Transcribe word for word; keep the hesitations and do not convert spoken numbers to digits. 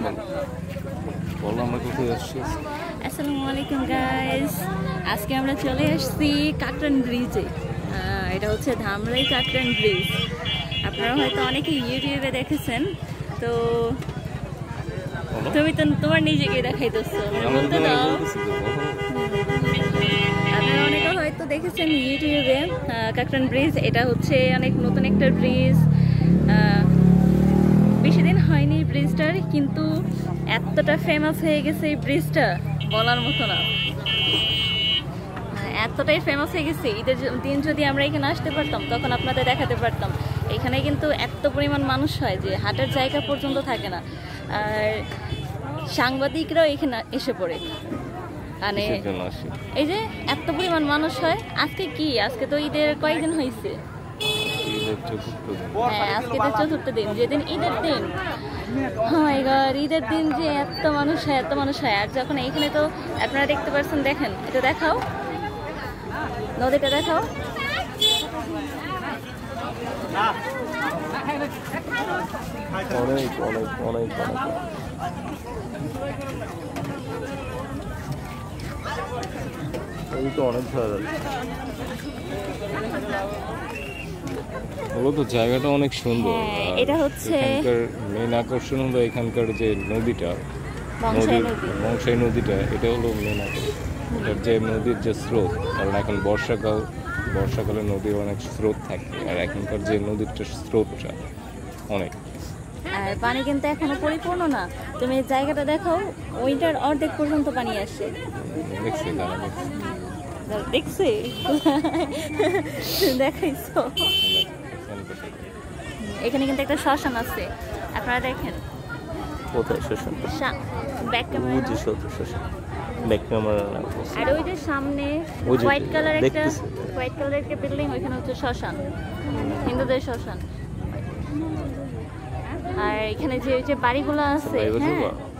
আসসালামু আলাইকুম গাইস, আজকে আমরা চলে আসছি কাকরান ব্রিজে। এটা হচ্ছে ধামরাই কাকরান ব্রিজ। আপনারা হয়তো অনেকে ইউটিউবে দেখেছেন। তো তুমি তো তোমার নিজেকে দেখাইতেছো, বলতে দাও। আপনারা অনেকে হয়তো দেখেছেন ইউটিউবে কাকরান ব্রিজ। এটা হচ্ছে অনেক নতুন একটা ব্রিজ, বেশি দিন হয়নি ব্রিজটার, কিন্তু এতটা ফেমাস হয়ে গেছে এই ব্রিজটা বলার মতো না। এতটাই ফেমাস হয়ে গেছে, ঈদের দিন যদি আমরা এখানে আসতে পারতাম তখন আপনাদের দেখাতে পারতাম। এখানে কিন্তু এত পরিমাণ মানুষ হয় যে হাঁটার জায়গা পর্যন্ত থাকে না। আর সাংবাদিকরাও এখানে এসে পড়ে, মানে এই যে এত পরিমাণ মানুষ হয়। আজকে কি, আজকে তো ঈদের কয়েকদিন হয়েছে। হ্যাঁ, আজকে তো চতুর্থ দিন, যেদিন ঈদের দিন। হ্যাঁ, এবার ঈদের দিন যে এত মানুষ হয়, এত মানুষ হয়। আর যখন এইখানে তো আপনারা দেখতে পাচ্ছেন, দেখেন, এটা দেখাও, নদীটা দেখাও। অনেক অনেক অনেক অনেক তো অনেক ভালো। তো জায়গাটা অনেক সুন্দর। এটা হচ্ছে মেন আকর্ষণ হলো এখানকার যে নদীটা, মংসাই নদীটা, এটা হলো মেন আকর্ষণ। এটার যে নদীর যে স্রোত, কারণ এখন বর্ষাকাল, বর্ষাকালে নদীর অনেক স্রোত থাকে। আর এখনকার যে নদীরটা স্রোতটা অনেক, আর পানি কিন্তু এখনো পরিপূর্ণ না। তুমি জায়গাটা দেখাও, ওইটার অর্ধেক পর্যন্ত পানি আসে। দেখছি দেখছি দেখাইছো। এখানে কিন্তু একটা শ্মশান আছে, আপনারা দেখেন। কোথায় শ্মশান? ব্যাক ক্যামেরা, শ্মশান ব্যাক ক্যামেরা। আর ওই যে সামনে হোয়াইট কালার একটা হোয়াইট কালার একটা বিল্ডিং, ওইখানে হচ্ছে শ্মশান, হিন্দুদের শ্মশান। আর এখানে যে যে বাড়িগুলো আছে, হ্যাঁ